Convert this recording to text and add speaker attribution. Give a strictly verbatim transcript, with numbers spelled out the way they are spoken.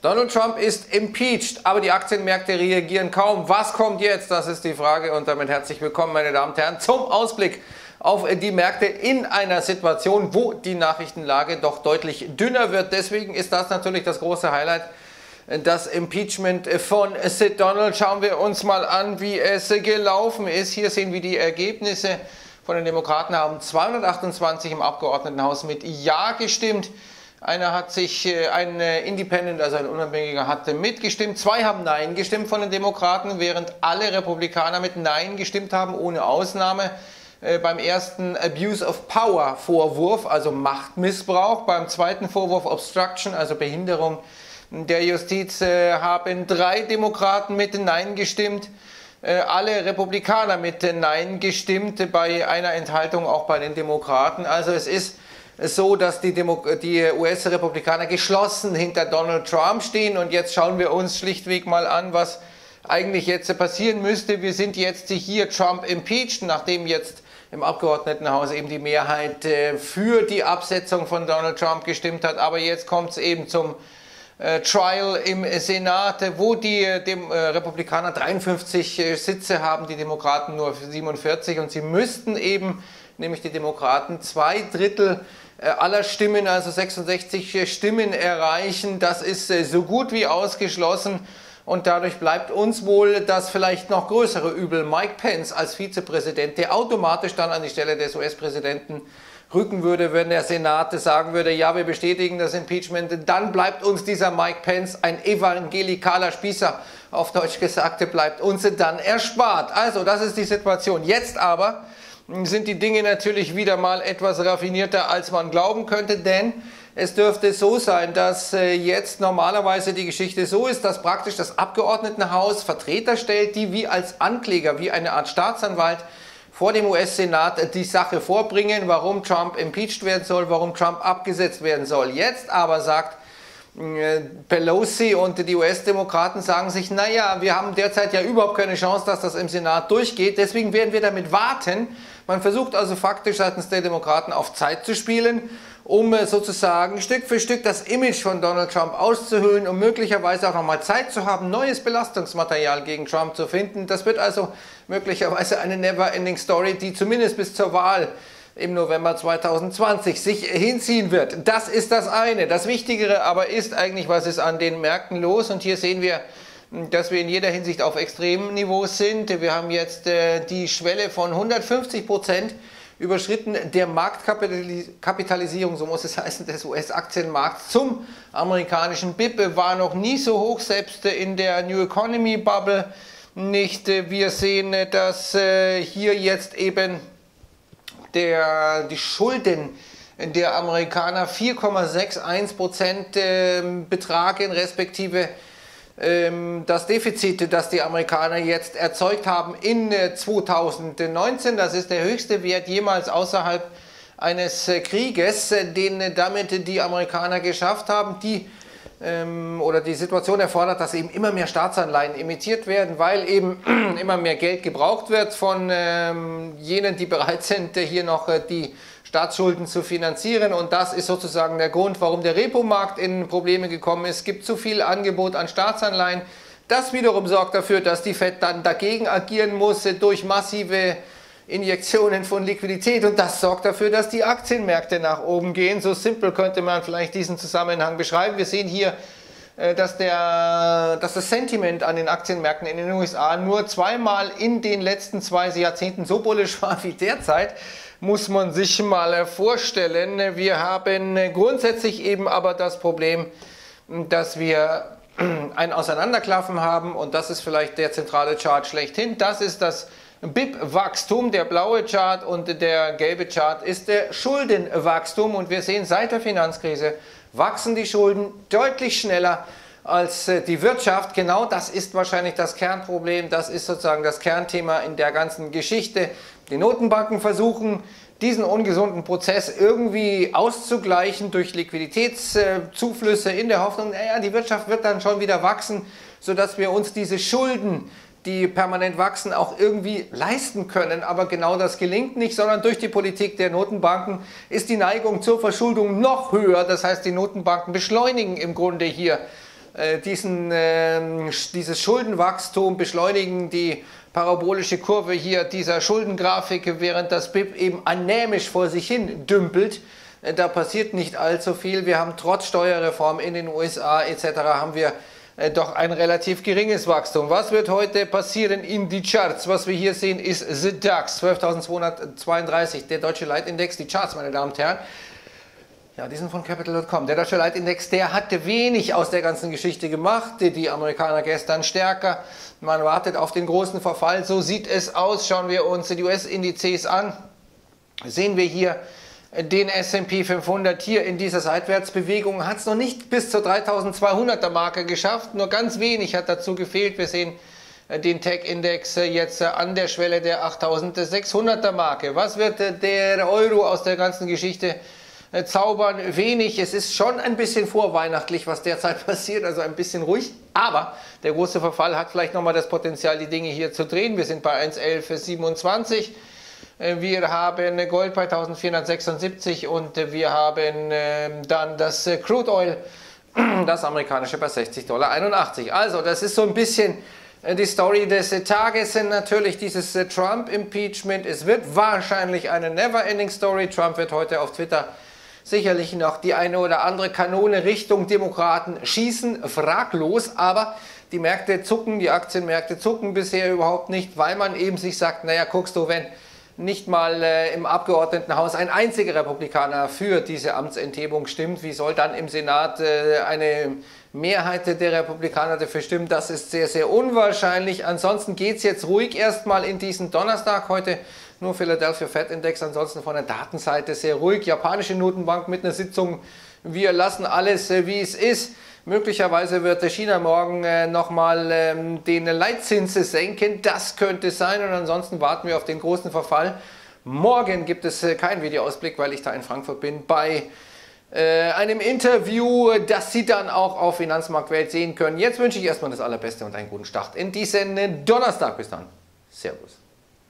Speaker 1: Donald Trump ist impeached, aber die Aktienmärkte reagieren kaum. Was kommt jetzt? Das ist die Frage und damit herzlich willkommen, meine Damen und Herren, zum Ausblick auf die Märkte in einer Situation, wo die Nachrichtenlage doch deutlich dünner wird. Deswegen ist das natürlich das große Highlight, das Impeachment von Sid Donald. Schauen wir uns mal an, wie es gelaufen ist. Hier sehen wir die Ergebnisse. Von den Demokraten haben zweihundertachtundzwanzig im Abgeordnetenhaus mit Ja gestimmt. Einer hat sich, ein Independent, also ein Unabhängiger, hatte mitgestimmt. Zwei haben Nein gestimmt von den Demokraten, während alle Republikaner mit Nein gestimmt haben, ohne Ausnahme. Äh, beim ersten Abuse of Power Vorwurf, also Machtmissbrauch. Beim zweiten Vorwurf Obstruction, also Behinderung der Justiz, äh, haben drei Demokraten mit Nein gestimmt. Äh, alle Republikaner mit Nein gestimmt, bei einer Enthaltung auch bei den Demokraten. Also es ist so, dass die, die U S-Republikaner geschlossen hinter Donald Trump stehen. Und jetzt schauen wir uns schlichtweg mal an, was eigentlich jetzt passieren müsste. Wir sind jetzt hier Trump impeached, nachdem jetzt im Abgeordnetenhaus eben die Mehrheit äh, für die Absetzung von Donald Trump gestimmt hat. Aber jetzt kommt es eben zum äh, Trial im Senat, wo die äh, dem, äh, Republikaner dreiundfünfzig äh, Sitze haben, die Demokraten nur siebenundvierzig. Und sie müssten eben, nämlich die Demokraten, zwei Drittel aller Stimmen, also sechsundsechzig Stimmen erreichen. Das ist so gut wie ausgeschlossen und dadurch bleibt uns wohl das vielleicht noch größere Übel. Mike Pence als Vizepräsident, der automatisch dann an die Stelle des U S-Präsidenten rücken würde, wenn der Senat sagen würde, ja, wir bestätigen das Impeachment, dann bleibt uns dieser Mike Pence, ein evangelikaler Spießer, auf Deutsch gesagt, bleibt uns dann erspart. Also, das ist die Situation. Jetzt aber sind die Dinge natürlich wieder mal etwas raffinierter, als man glauben könnte, denn es dürfte so sein, dass äh, jetzt normalerweise die Geschichte so ist, dass praktisch das Abgeordnetenhaus Vertreter stellt, die wie als Ankläger, wie eine Art Staatsanwalt vor dem U S-Senat die Sache vorbringen, warum Trump impeached werden soll, warum Trump abgesetzt werden soll. Jetzt aber sagt Pelosi und die U S-Demokraten sagen sich, naja, wir haben derzeit ja überhaupt keine Chance, dass das im Senat durchgeht, deswegen werden wir damit warten. Man versucht also faktisch seitens der Demokraten auf Zeit zu spielen, um sozusagen Stück für Stück das Image von Donald Trump auszuhöhlen, um möglicherweise auch nochmal Zeit zu haben, neues Belastungsmaterial gegen Trump zu finden. Das wird also möglicherweise eine never-ending Story, die zumindest bis zur Wahl im November zweitausendzwanzig sich hinziehen wird. Das ist das eine. Das Wichtigere aber ist eigentlich, was ist an den Märkten los. Und hier sehen wir, dass wir in jeder Hinsicht auf extremen Niveaus sind. Wir haben jetzt äh, die Schwelle von hundertfünfzig Prozent überschritten der Marktkapitalisierung, so muss es heißen, des U S-Aktienmarkts zum amerikanischen B I P, war noch nie so hoch, selbst in der New Economy Bubble nicht. Wir sehen, dass äh, hier jetzt eben Der, die Schulden der Amerikaner vier Komma einundsechzig Prozent äh, betragen, respektive ähm, das Defizit, das die Amerikaner jetzt erzeugt haben in äh, zweitausendneunzehn. Das ist der höchste Wert jemals außerhalb eines äh, Krieges, äh, den äh, damit die Amerikaner geschafft haben. Die oder die Situation erfordert, dass eben immer mehr Staatsanleihen emittiert werden, weil eben immer mehr Geld gebraucht wird von ähm, jenen, die bereit sind, hier noch äh, die Staatsschulden zu finanzieren. Und das ist sozusagen der Grund, warum der Repo-Markt in Probleme gekommen ist. Es gibt zu viel Angebot an Staatsanleihen. Das wiederum sorgt dafür, dass die Fed dann dagegen agieren muss äh, durch massive Injektionen von Liquidität, und das sorgt dafür, dass die Aktienmärkte nach oben gehen. So simpel könnte man vielleicht diesen Zusammenhang beschreiben. Wir sehen hier, dass, der, dass das Sentiment an den Aktienmärkten in den U S A nur zweimal in den letzten zwei Jahrzehnten so bullisch war wie derzeit. Muss man sich mal vorstellen. Wir haben grundsätzlich eben aber das Problem, dass wir ein Auseinanderklaffen haben, und das ist vielleicht der zentrale Chart schlechthin. Das ist das B I P-Wachstum, der blaue Chart, und der gelbe Chart ist der Schuldenwachstum. Und wir sehen, seit der Finanzkrise wachsen die Schulden deutlich schneller als die Wirtschaft. Genau das ist wahrscheinlich das Kernproblem, das ist sozusagen das Kernthema in der ganzen Geschichte. Die Notenbanken versuchen, diesen ungesunden Prozess irgendwie auszugleichen durch Liquiditätszuflüsse in der Hoffnung, naja, die Wirtschaft wird dann schon wieder wachsen, sodass wir uns diese Schulden, die permanent wachsen, auch irgendwie leisten können. Aber genau das gelingt nicht, sondern durch die Politik der Notenbanken ist die Neigung zur Verschuldung noch höher. Das heißt, die Notenbanken beschleunigen im Grunde hier äh, diesen, äh, dieses Schuldenwachstum beschleunigen, die parabolische Kurve hier dieser Schuldengrafik, während das B I P eben anämisch vor sich hin dümpelt. Äh, da passiert nicht allzu viel. Wir haben trotz Steuerreform in den U S A et cetera haben wir äh, doch ein relativ geringes Wachstum. Was wird heute passieren in die Charts? Was wir hier sehen ist The DAX, zwölftausendzweihundertzweiunddreißig, der deutsche Leitindex, die Charts, meine Damen und Herren. Ja, die sind von Capital Punkt com. Der deutsche Leitindex, der hatte wenig aus der ganzen Geschichte gemacht. Die Amerikaner gestern stärker. Man wartet auf den großen Verfall. So sieht es aus. Schauen wir uns die U S-Indizes an. Sehen wir hier den S und P fünfhundert. Hier in dieser Seitwärtsbewegung hat es noch nicht bis zur dreitausendzweihunderter Marke geschafft. Nur ganz wenig hat dazu gefehlt. Wir sehen den Tech-Index jetzt an der Schwelle der achttausendsechshunderter Marke. Was wird der Euro aus der ganzen Geschichte zaubern? Wenig. Es ist schon ein bisschen vorweihnachtlich, was derzeit passiert, also ein bisschen ruhig. Aber der große Verfall hat vielleicht nochmal das Potenzial, die Dinge hier zu drehen. Wir sind bei eins Komma elf siebenundzwanzig. Wir haben Gold bei eintausendvierhundertsechsundsiebzig und wir haben dann das Crude Oil, das amerikanische, bei sechzig Komma einundachtzig Dollar. Also das ist so ein bisschen die Story des Tages. Natürlich dieses Trump-Impeachment. Es wird wahrscheinlich eine Never-Ending Story. Trump wird heute auf Twitter sicherlich noch die eine oder andere Kanone Richtung Demokraten schießen, fraglos, aber die Märkte zucken, die Aktienmärkte zucken bisher überhaupt nicht, weil man eben sich sagt, naja, guckst du, wenn nicht mal äh, im Abgeordnetenhaus ein einziger Republikaner für diese Amtsenthebung stimmt, wie soll dann im Senat äh, eine Mehrheit der Republikaner dafür stimmen? Das ist sehr, sehr unwahrscheinlich. Ansonsten geht es jetzt ruhig erstmal in diesen Donnerstag. Heute nur Philadelphia Fed Index, ansonsten von der Datenseite sehr ruhig. Japanische Notenbank mit einer Sitzung, wir lassen alles äh, wie es ist. Möglicherweise wird China morgen äh, nochmal ähm, den Leitzins senken. Das könnte sein und ansonsten warten wir auf den großen Verfall. Morgen gibt es äh, keinen Videoausblick, weil ich da in Frankfurt bin, bei äh, einem Interview, das Sie dann auch auf Finanzmarktwelt sehen können. Jetzt wünsche ich erstmal das Allerbeste und einen guten Start in diesen Donnerstag. Bis dann. Servus.